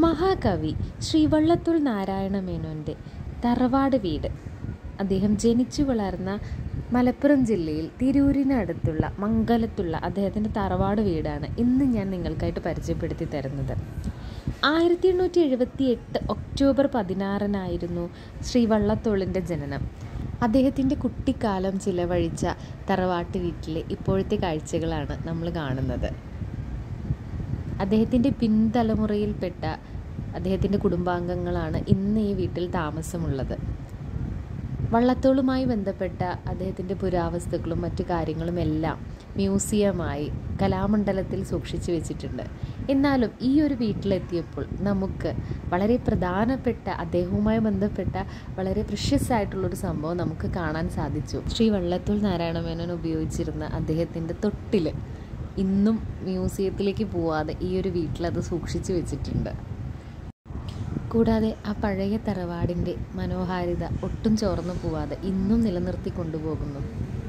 മഹാകവി ശ്രീ വള്ളത്തോൾ നാരായണ മേനോൻ്റെ തറവാട് വീട്. അദ്ദേഹം ജനിച്ചു വളർന്ന മലപ്പുറം ജില്ലയിൽ തിരൂരിനടുത്തുള്ള മംഗലത്തുള്ള അദ്ദേഹത്തിൻ്റെ തറവാട് വീടാണ് ഇന്ന് ഞാൻ നിങ്ങൾക്കായിട്ട് പരിചയപ്പെടുത്തി തരുന്നത്. 1878 ഒക്ടോബർ 16 ശ്രീ വള്ളത്തോളിൻ്റെ ജനനം. അദ്ദേഹത്തിൻ്റെ കുട്ടിക്കാലം ചിലവഴിച്ച തറവാട്ട് വീട്ടിലെ ഇപ്പോഴത്തെ കാഴ്ചകളാണ് നമ്മൾ കാണുന്നത്. അദ്ദേഹത്തിൻ്റെ പിൻതലമുറയിൽപ്പെട്ട അദ്ദേഹത്തിൻ്റെ കുടുംബാംഗങ്ങളാണ് ഇന്ന് ഈ വീട്ടിൽ താമസമുള്ളത്. വള്ളത്തോളുമായി ബന്ധപ്പെട്ട അദ്ദേഹത്തിൻ്റെ പുരാവസ്തുക്കളും മറ്റു കാര്യങ്ങളും എല്ലാം മ്യൂസിയമായി കലാമണ്ഡലത്തിൽ സൂക്ഷിച്ചു വെച്ചിട്ടുണ്ട്. എന്നാലും ഈ ഒരു വീട്ടിലെത്തിയപ്പോൾ നമുക്ക് വളരെ പ്രധാനപ്പെട്ട അദ്ദേഹവുമായി ബന്ധപ്പെട്ട വളരെ പ്രഷ്യസ് ആയിട്ടുള്ളൊരു സംഭവം നമുക്ക് കാണാൻ സാധിച്ചു. ശ്രീ വള്ളത്തോൾ നാരായണ മേനോൻ ഉപയോഗിച്ചിരുന്ന അദ്ദേഹത്തിൻ്റെ തൊട്ടിൽ ഇന്നും മ്യൂസിയത്തിലേക്ക് പോവാതെ ഈ ഒരു വീട്ടിലത് സൂക്ഷിച്ചു വെച്ചിട്ടുണ്ട്. കൂടാതെ ആ പഴയ തറവാടിൻ്റെ മനോഹാരിത ഒട്ടും ചോർന്നു പോവാതെ ഇന്നും നിലനിർത്തി കൊണ്ടുപോകുന്നു.